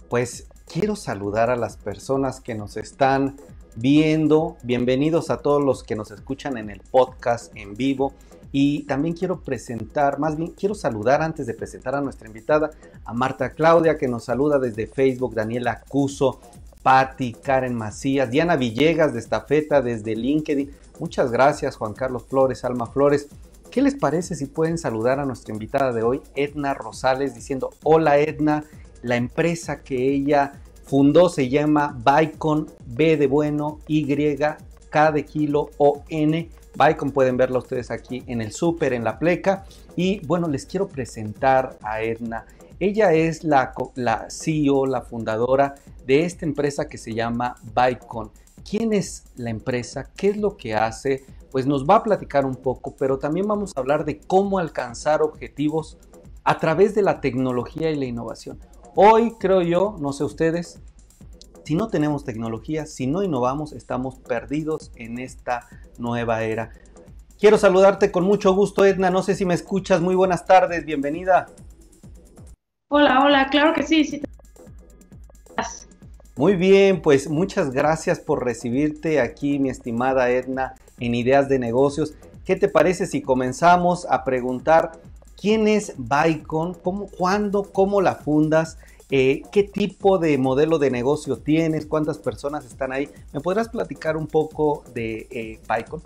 Pues quiero saludar a las personas que nos están viendo. Bienvenidos a todos los que nos escuchan en el podcast en vivo. Y también quiero presentar, más bien quiero saludar antes de presentar a nuestra invitada, a Marta Claudia, que nos saluda desde Facebook, Daniela Cuso, Patti, Karen Macías, Diana Villegas de Estafeta desde LinkedIn. Muchas gracias, Juan Carlos Flores, Alma Flores. ¿Qué les parece si pueden saludar a nuestra invitada de hoy, Edna Rosales, diciendo: hola Edna, la empresa que ella fundó se llama Vycon, B de bueno, Y, K de kilo, O, N. Vycon, pueden verla ustedes aquí en el súper, en la pleca. Y bueno, les quiero presentar a Edna. Ella es la CEO, la fundadora de esta empresa que se llama Vycon. ¿Quién es la empresa? ¿Qué es lo que hace? Pues nos va a platicar un poco, pero también vamos a hablar de cómo alcanzar objetivos a través de la tecnología y la innovación. Hoy creo yo, no sé ustedes, si no tenemos tecnología, si no innovamos, estamos perdidos en esta nueva era. Quiero saludarte con mucho gusto, Edna. No sé si me escuchas. Muy buenas tardes, bienvenida. Hola, claro que sí, sí. Muy bien, pues muchas gracias por recibirte aquí, mi estimada Edna, en Ideas de Negocios. ¿Qué te parece si comenzamos a preguntar quién es Vycon, cuándo, cómo la fundas? ¿Qué tipo de modelo de negocio tienes? ¿Cuántas personas están ahí? ¿Me podrás platicar un poco de Vycon?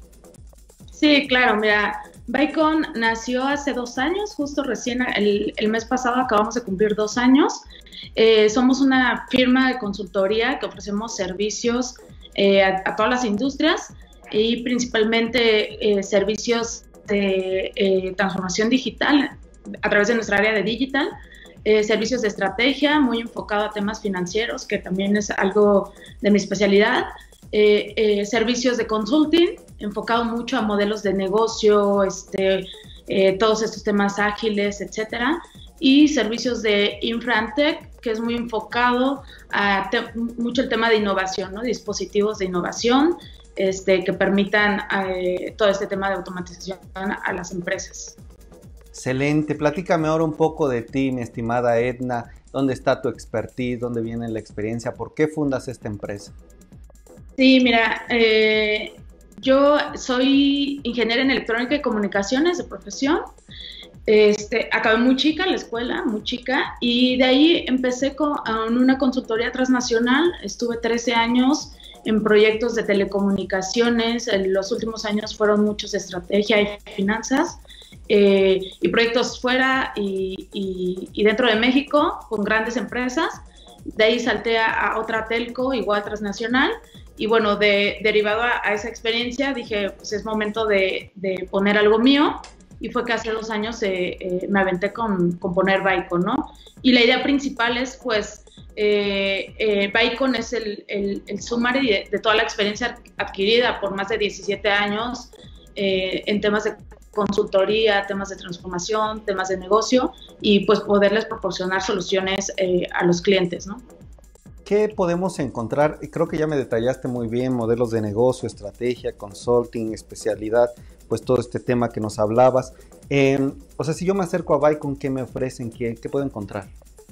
Sí, claro, mira, Vycon nació hace 2 años, justo recién el mes pasado acabamos de cumplir 2 años. Somos una firma de consultoría que ofrecemos servicios a todas las industrias y principalmente servicios de transformación digital a través de nuestra área de digital. Servicios de estrategia, muy enfocado a temas financieros, que también es algo de mi especialidad. Servicios de consulting, enfocado mucho a modelos de negocio, todos estos temas ágiles, etcétera. Y servicios de InfraTech, que es muy enfocado a mucho el tema de innovación, ¿no? Dispositivos de innovación que permitan todo este tema de automatización a las empresas. Excelente, platícame ahora un poco de ti, mi estimada Edna. ¿Dónde está tu expertise? ¿Dónde viene la experiencia? ¿Por qué fundas esta empresa? Sí, mira, yo soy ingeniera en electrónica y comunicaciones de profesión. Acabé muy chica en la escuela, muy chica, y de ahí empecé con una consultoría transnacional. Estuve 13 años en proyectos de telecomunicaciones. En los últimos años fueron muchos de estrategia y finanzas. Y proyectos fuera y dentro de México con grandes empresas. De ahí salté a otra telco, igual transnacional, y bueno, derivado a esa experiencia dije, pues es momento de poner algo mío, y fue que hace 2 años me aventé con poner Vycon, ¿no? Y la idea principal es, pues, Vycon es el summary de toda la experiencia adquirida por más de 17 años en temas de consultoría, temas de transformación, temas de negocio, y pues poderles proporcionar soluciones a los clientes, ¿no? ¿Qué podemos encontrar? Creo que ya me detallaste muy bien, modelos de negocio, estrategia, consulting, especialidad, pues todo este tema que nos hablabas. O sea, si yo me acerco a Vycon, ¿qué me ofrecen? ¿Qué puedo encontrar?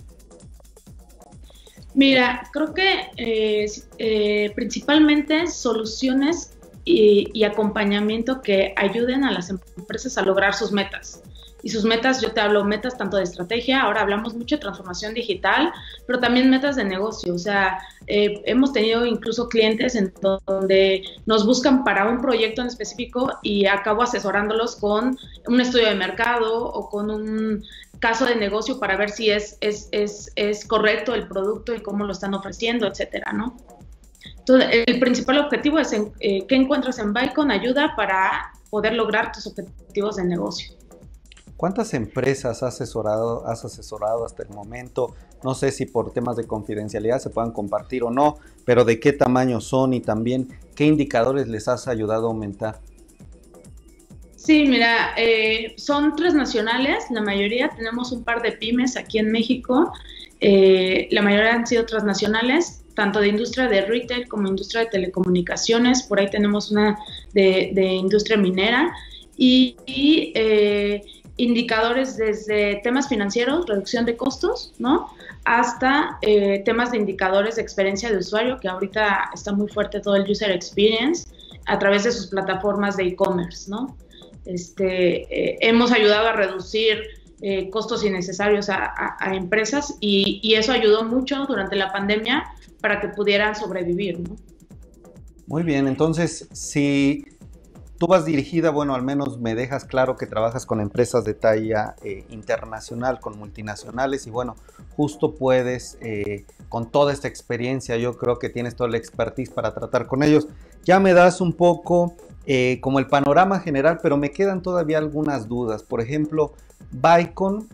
Mira, creo que principalmente soluciones y acompañamiento que ayuden a las empresas a lograr sus metas. Y sus metas, yo te hablo metas tanto de estrategia, ahora hablamos mucho de transformación digital, pero también metas de negocio. O sea, hemos tenido incluso clientes en donde nos buscan para un proyecto en específico y acabo asesorándolos con un estudio de mercado o con un caso de negocio para ver si es correcto el producto y cómo lo están ofreciendo, etcétera, ¿no? Entonces, el principal objetivo es ¿qué encuentras en Vycon? Ayuda para poder lograr tus objetivos de negocio. ¿Cuántas empresas has asesorado hasta el momento? No sé si por temas de confidencialidad se puedan compartir o no, pero ¿de qué tamaño son y también qué indicadores les has ayudado a aumentar? Sí, mira, son transnacionales, la mayoría, tenemos un par de pymes aquí en México, la mayoría han sido transnacionales, tanto de industria de retail como industria de telecomunicaciones, por ahí tenemos una de industria minera, y indicadores desde temas financieros, reducción de costos, ¿no? Hasta temas de indicadores de experiencia de usuario, que ahorita está muy fuerte todo el user experience a través de sus plataformas de e-commerce, ¿no? Hemos ayudado a reducir costos innecesarios a empresas y eso ayudó mucho durante la pandemia para que pudieran sobrevivir, ¿no? Muy bien, entonces si tú vas dirigida, bueno, al menos me dejas claro que trabajas con empresas de talla internacional, con multinacionales y bueno, justo puedes, con toda esta experiencia, yo creo que tienes toda la expertise para tratar con ellos. Ya me das un poco como el panorama general, pero me quedan todavía algunas dudas. Por ejemplo, Vycon,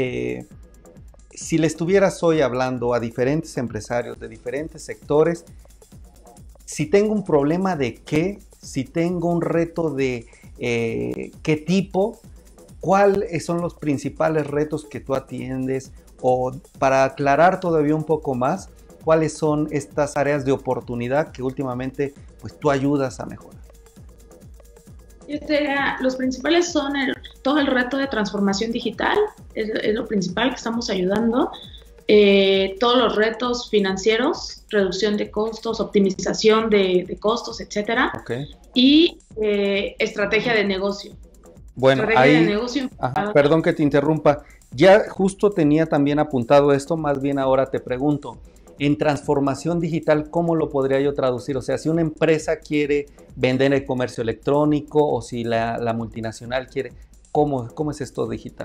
si le estuvieras hoy hablando a diferentes empresarios de diferentes sectores, si tengo un problema de qué, si tengo un reto de qué tipo, cuáles son los principales retos que tú atiendes, o para aclarar todavía un poco más, cuáles son estas áreas de oportunidad que últimamente pues tú ayudas a mejorar. Los principales son todo el reto de transformación digital, es lo principal que estamos ayudando. Todos los retos financieros, reducción de costos, optimización de costos, etcétera. Okay. Y estrategia de negocio. Bueno, estrategia ahí, de negocio. Perdón que te interrumpa. Ya justo tenía también apuntado esto, más bien ahora te pregunto. En transformación digital, ¿cómo lo podría yo traducir? O sea, si una empresa quiere vender el comercio electrónico o si la multinacional quiere, ¿cómo es esto digital?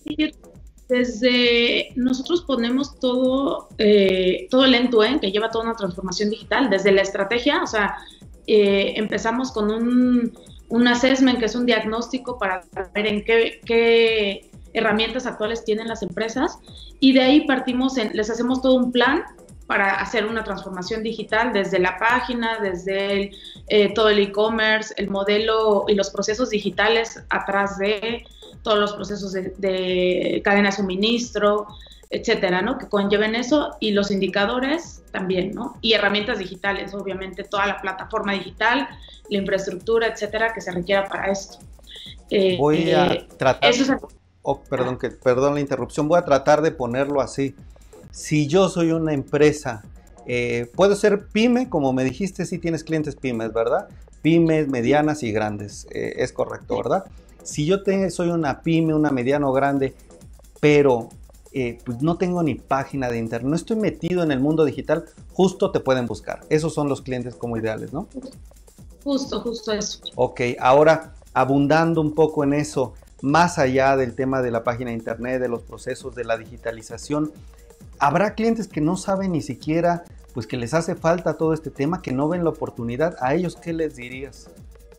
Desde nosotros ponemos todo el end-to-end que lleva toda una transformación digital, desde la estrategia, o sea, empezamos con un assessment, que es un diagnóstico para ver en qué herramientas actuales tienen las empresas, y de ahí partimos, les hacemos todo un plan para hacer una transformación digital desde la página, desde todo el e-commerce, el modelo y los procesos digitales atrás de todos los procesos de cadena de suministro, etcétera, ¿no? Que conlleven eso, y los indicadores también, ¿no? Y herramientas digitales, obviamente, toda la plataforma digital, la infraestructura, etcétera, que se requiera para esto. Voy a tratar... Eso es... perdón la interrupción, voy a tratar de ponerlo así. Si yo soy una empresa, puedo ser pyme, como me dijiste, si tienes clientes pymes, ¿verdad? Pymes, medianas y grandes, es correcto, ¿verdad? Si yo soy una pyme, una mediana o grande, pero pues no tengo ni página de internet, no estoy metido en el mundo digital, justo te pueden buscar. Esos son los clientes como ideales, ¿no? Justo eso. Ok, ahora abundando un poco en eso, más allá del tema de la página de internet, de los procesos de la digitalización, habrá clientes que no saben ni siquiera, pues que les hace falta todo este tema, que no ven la oportunidad. ¿A ellos qué les dirías?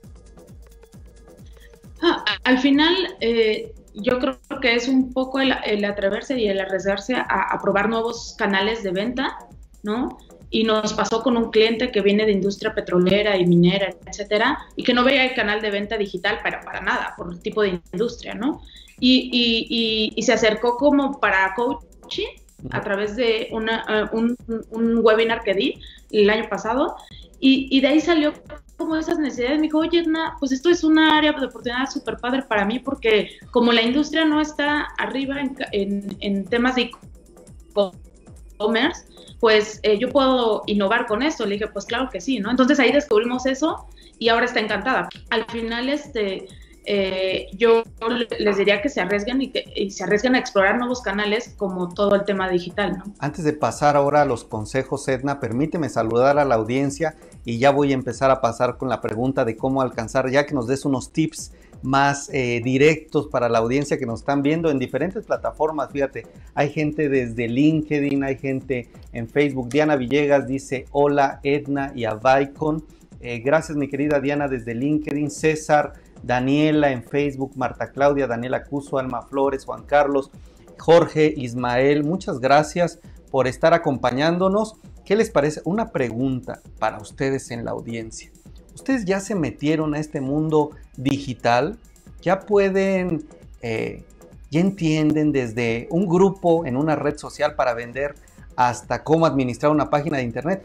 Al final, yo creo que es un poco el atreverse y el arriesgarse a probar nuevos canales de venta, ¿no? Y nos pasó con un cliente que viene de industria petrolera y minera, etcétera, y que no veía el canal de venta digital para nada, por el tipo de industria, ¿no? Y se acercó como para coaching a través de un webinar que di el año pasado, y de ahí salió como esas necesidades. Me dijo, oye, Edna, pues esto es una área de oportunidad súper padre para mí, porque como la industria no está arriba en temas de e-commerce, pues yo puedo innovar con esto. Le dije, pues claro que sí, ¿no? Entonces ahí descubrimos eso y ahora está encantada. Al final, yo les diría que se arriesguen y se arriesguen a explorar nuevos canales, como todo el tema digital, ¿no? Antes de pasar ahora a los consejos, Edna, permíteme saludar a la audiencia y ya voy a empezar a pasar con la pregunta de cómo alcanzar, ya que nos des unos tips más directos para la audiencia que nos están viendo en diferentes plataformas. Fíjate, hay gente desde LinkedIn, hay gente en Facebook. Diana Villegas dice hola Edna y a Vycon. Gracias mi querida Diana desde LinkedIn. César, Daniela en Facebook, Marta Claudia, Daniela Cuso, Alma Flores, Juan Carlos, Jorge, Ismael, muchas gracias por estar acompañándonos. ¿Qué les parece? Una pregunta para ustedes en la audiencia. ¿Ustedes ya se metieron a este mundo digital? ¿Ya pueden, ya entienden desde un grupo en una red social para vender hasta cómo administrar una página de internet?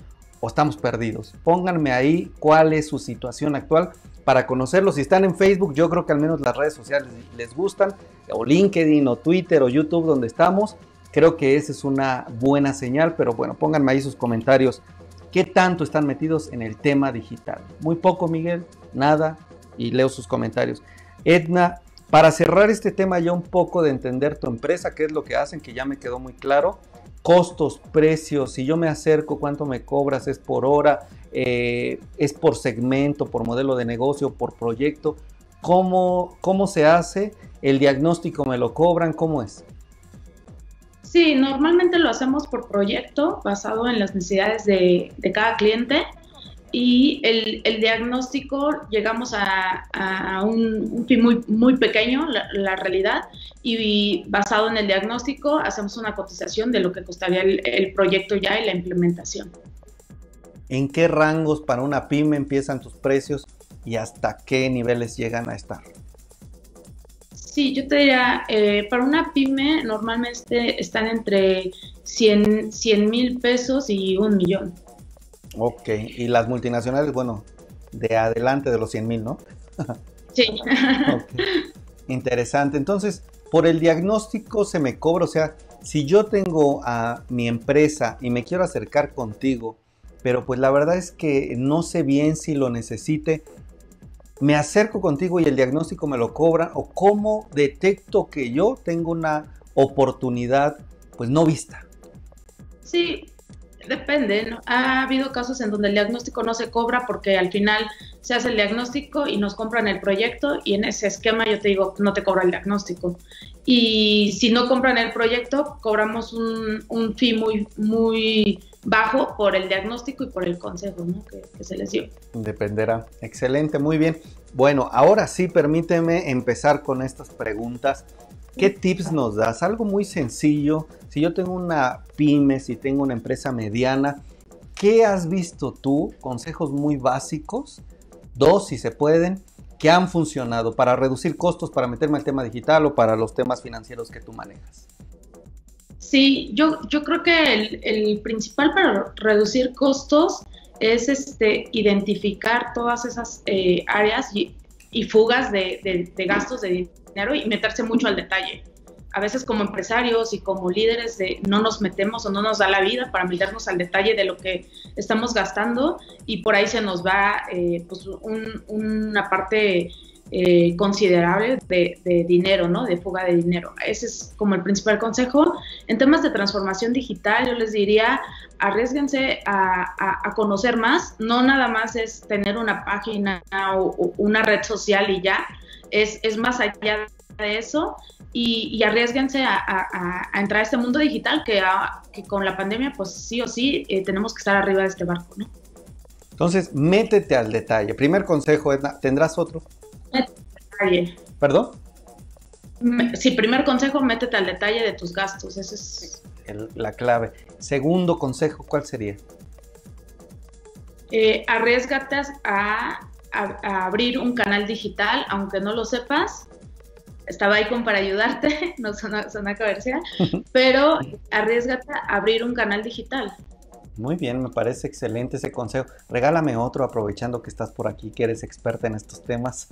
o estamos perdidos? Pónganme ahí cuál es su situación actual para conocerlos. Si están en Facebook, yo creo que al menos las redes sociales les gustan, o LinkedIn, o Twitter, o YouTube, donde estamos. Creo que esa es una buena señal, pero bueno, pónganme ahí sus comentarios. ¿Qué tanto están metidos en el tema digital? Muy poco, Miguel, nada, y leo sus comentarios. Edna, para cerrar este tema ya un poco de entender tu empresa, qué es lo que hacen, que ya me quedó muy claro. Costos, precios, si yo me acerco, ¿cuánto me cobras? ¿Es por hora? ¿Es por segmento, por modelo de negocio, por proyecto? ¿Cómo se hace? ¿El diagnóstico me lo cobran? ¿Cómo es? Sí, normalmente lo hacemos por proyecto, basado en las necesidades de cada cliente. Y el diagnóstico, llegamos a un fin muy pequeño, la realidad, y basado en el diagnóstico hacemos una cotización de lo que costaría el proyecto ya y la implementación. ¿En qué rangos para una pyme empiezan tus precios y hasta qué niveles llegan a estar? Sí, yo te diría, para una pyme normalmente están entre 100,000 pesos y 1,000,000. Ok, y las multinacionales, bueno, de adelante de los 100,000, ¿no? Sí. Okay. Interesante. Entonces, por el diagnóstico se me cobra, o sea, si yo tengo a mi empresa y me quiero acercar contigo, pero pues la verdad es que no sé bien si lo necesite, me acerco contigo y el diagnóstico me lo cobran, o cómo detecto que yo tengo una oportunidad pues no vista. Sí, depende, ¿no? Ha habido casos en donde el diagnóstico no se cobra porque al final se hace el diagnóstico y nos compran el proyecto, y en ese esquema yo te digo, no te cobra el diagnóstico. Y si no compran el proyecto, cobramos un fee muy bajo por el diagnóstico y por el consejo, ¿no? que se les dio. Dependerá. Excelente, muy bien. Bueno, ahora sí, permíteme empezar con estas preguntas. ¿Qué tips nos das? Algo muy sencillo. Si yo tengo una pyme, si tengo una empresa mediana, ¿qué has visto tú? Consejos muy básicos, 2 si se pueden, que han funcionado para reducir costos, para meterme al tema digital o para los temas financieros que tú manejas. Sí, yo creo que el principal para reducir costos es identificar todas esas áreas y fugas de gastos de dinero y meterse mucho al detalle. A veces como empresarios y como líderes no nos metemos o no nos da la vida para meternos al detalle de lo que estamos gastando, y por ahí se nos va pues una parte considerable de dinero, ¿no? De fuga de dinero. Ese es como el principal consejo. En temas de transformación digital, yo les diría, arriésguense a conocer más. No nada más es tener una página o una red social y ya. Es más allá de eso, y arriésguense a entrar a este mundo digital que con la pandemia, pues sí o sí, tenemos que estar arriba de este barco, ¿no? Entonces, métete al detalle. Primer consejo, Edna, ¿tendrás otro? Detalle. ¿Perdón? Sí, primer consejo, métete al detalle de tus gastos. Esa es la clave. Segundo consejo, ¿cuál sería? Arriésgate a abrir un canal digital, aunque no lo sepas. Estaba ahí para ayudarte, no suena comercial, pero arriésgate a abrir un canal digital. Muy bien, me parece excelente ese consejo. Regálame otro, aprovechando que estás por aquí, que eres experta en estos temas.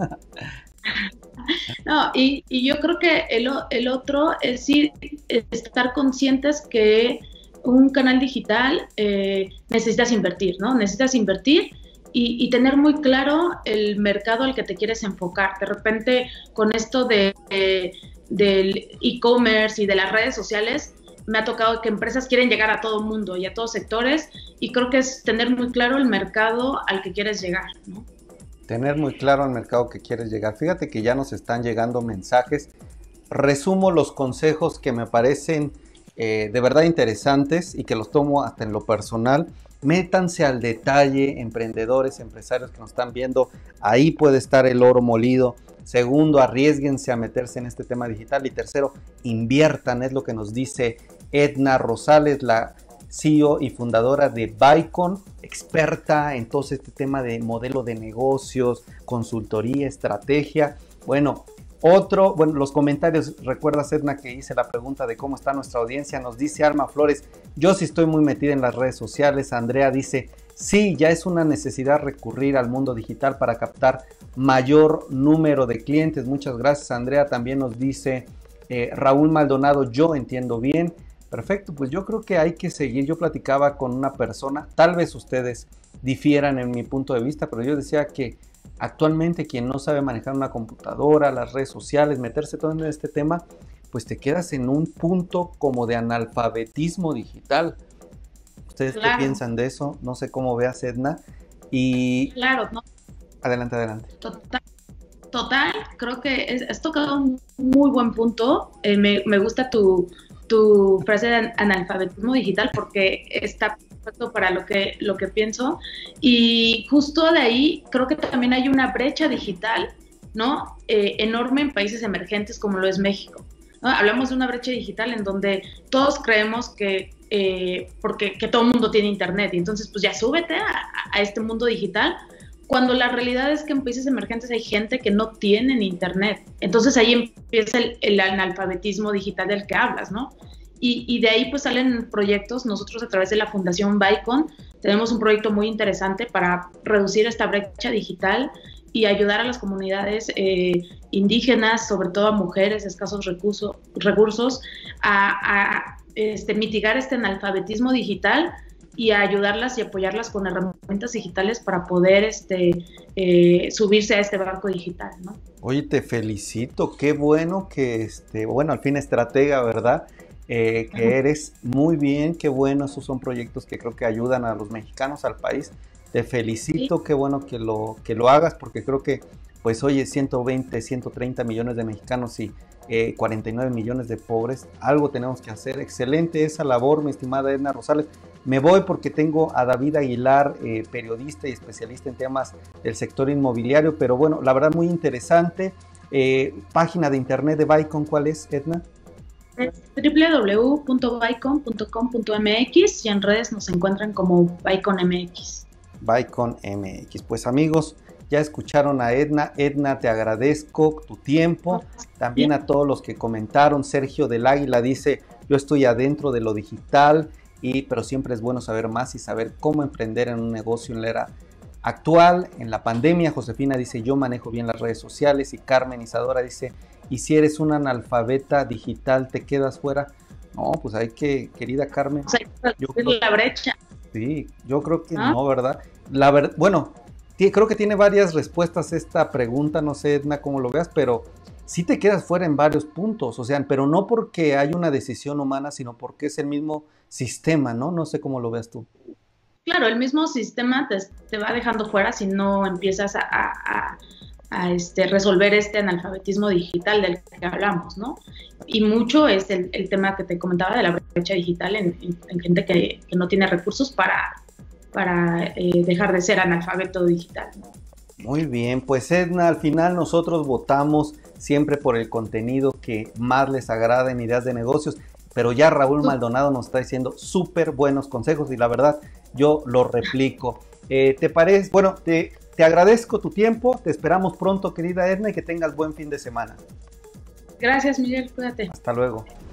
No, y yo creo que el otro es sí, estar conscientes que un canal digital necesitas invertir, ¿no? Necesitas invertir y tener muy claro el mercado al que te quieres enfocar. De repente, con esto del e-commerce y de las redes sociales, me ha tocado que empresas quieren llegar a todo el mundo y a todos sectores, y creo que es tener muy claro el mercado al que quieres llegar, ¿no? Tener muy claro el mercado que quieres llegar. Fíjate que ya nos están llegando mensajes. Resumo los consejos que me parecen de verdad interesantes y que los tomo hasta en lo personal. Métanse al detalle, emprendedores, empresarios que nos están viendo. Ahí puede estar el oro molido. Segundo, arriésguense a meterse en este tema digital. Y tercero, inviertan. Es lo que nos dice Edna Rosales, la CEO y fundadora de Bycon, experta en todo este tema de modelo de negocios, consultoría, estrategia. Bueno, los comentarios, recuerdas, Edna, que hice la pregunta de cómo está nuestra audiencia. Nos dice Alma Flores, yo sí estoy muy metida en las redes sociales. Andrea dice, sí, ya es una necesidad recurrir al mundo digital para captar mayor número de clientes. Muchas gracias, Andrea. También nos dice Raúl Maldonado, yo entiendo bien. Perfecto, pues yo creo que hay que seguir. Yo platicaba con una persona, tal vez ustedes difieran en mi punto de vista, pero yo decía que actualmente quien no sabe manejar una computadora, las redes sociales, meterse todo en este tema, pues te quedas en un punto como de analfabetismo digital. ¿Ustedes qué piensan de eso? No sé cómo veas, Edna. Y claro, ¿no? Adelante, adelante. Total, creo que has tocado un muy buen punto. Me gusta tu frase de analfabetismo digital porque está perfecto para lo que pienso. Y justo de ahí creo que también hay una brecha digital, ¿no? Enorme en países emergentes como lo es México, ¿no? Hablamos de una brecha digital en donde todos creemos que porque todo el mundo tiene internet y entonces pues ya súbete a este mundo digital, cuando la realidad es que en países emergentes hay gente que no tienen internet. Entonces ahí empieza el analfabetismo digital del que hablas, ¿no? Y de ahí pues salen proyectos. Nosotros a través de la Fundación Bicon tenemos un proyecto muy interesante para reducir esta brecha digital y ayudar a las comunidades indígenas, sobre todo a mujeres de escasos recursos, a mitigar este analfabetismo digital y a ayudarlas y apoyarlas con herramientas digitales para poder subirse a este barco digital, ¿no? Oye, te felicito, qué bueno que, bueno, al fin estratega, ¿verdad? Que eres muy bien, qué bueno, esos son proyectos que creo que ayudan a los mexicanos, al país. Te felicito, sí. Qué bueno que lo hagas, porque creo que, pues, oye, 120, 130 millones de mexicanos y 49 millones de pobres, algo tenemos que hacer. Excelente esa labor, mi estimada Edna Rosales. Me voy porque tengo a David Aguilar, periodista y especialista en temas del sector inmobiliario, pero bueno, la verdad muy interesante. Página de internet de Bicon, ¿cuál es, Edna? www.bicon.com.mx y en redes nos encuentran como BiconMX. BiconMX. Pues amigos, ya escucharon a Edna. Edna, te agradezco tu tiempo. También a todos los que comentaron. Sergio del Águila dice, yo estoy adentro de lo digital, pero siempre es bueno saber más y saber cómo emprender en un negocio en la era actual, en la pandemia. Josefina dice, yo manejo bien las redes sociales. Y Carmen Isadora dice, y si eres una analfabeta digital, ¿te quedas fuera? No, pues hay que, querida Carmen. O sea, la brecha. Sí, yo creo que no, ¿verdad? Bueno, creo que tiene varias respuestas esta pregunta, no sé, Edna, cómo lo veas, pero sí te quedas fuera en varios puntos, o sea, pero no porque hay una decisión humana, sino porque es el mismo sistema, ¿no? No sé cómo lo veas tú. Claro, el mismo sistema te va dejando fuera si no empiezas a resolver este analfabetismo digital del que hablamos, ¿no? Y mucho es el tema que te comentaba de la brecha digital en gente que no tiene recursos para dejar de ser analfabeto digital, ¿no? Muy bien, pues Edna, al final nosotros votamos siempre por el contenido que más les agrada en Ideas de Negocios, pero ya Raúl Maldonado nos está diciendo súper buenos consejos y la verdad yo lo replico. ¿Te parece? Bueno, te agradezco tu tiempo, te esperamos pronto, querida Edna, y que tengas buen fin de semana. Gracias, Miguel, cuídate. Hasta luego.